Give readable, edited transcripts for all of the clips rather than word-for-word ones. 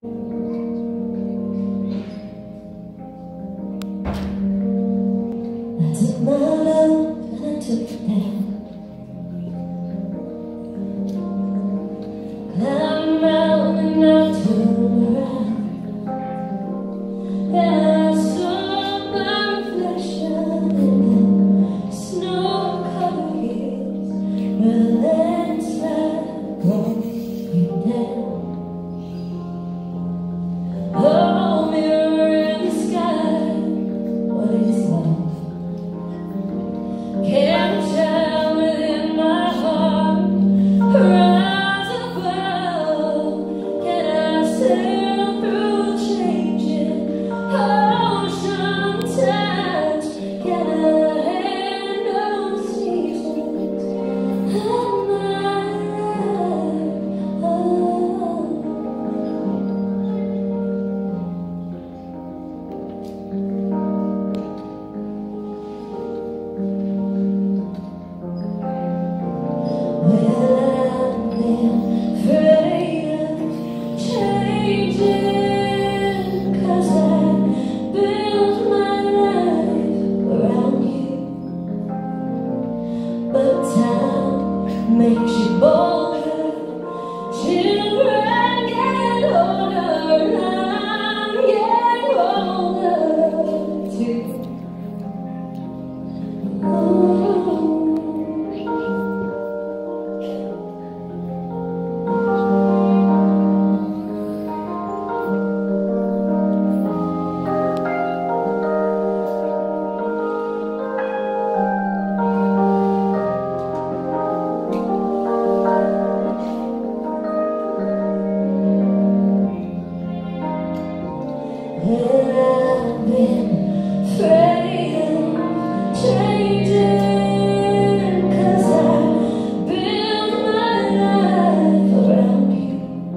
took my love and I took it down. Climbed around and I turned around, and I saw my reflection in the snow-covered hills where the landslide brought me down. Oh, mirror in the sky, what is love? Can you tell within my heart, rise above? Can I sail through changing ocean tides? Can I handle seasons of my life? Makes you bolder, children get older, I'm getting older too. I've been afraid of changing, 'cause I built my life around you.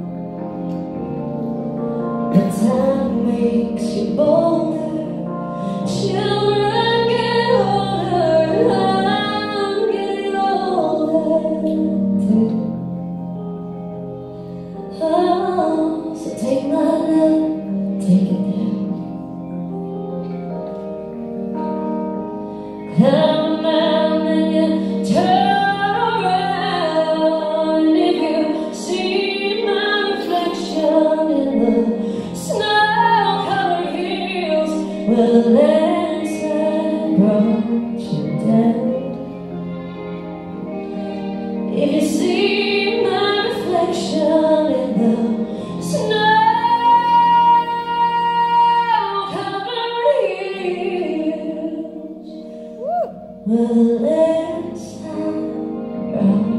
But time makes you bolder, children get older, I'm getting older too. Oh, so take my love, take it down. Come out and you turn around. If you see my reflection in the snow-covered hills where the landslide brought you down. If you see my reflection in the snow well, let's start.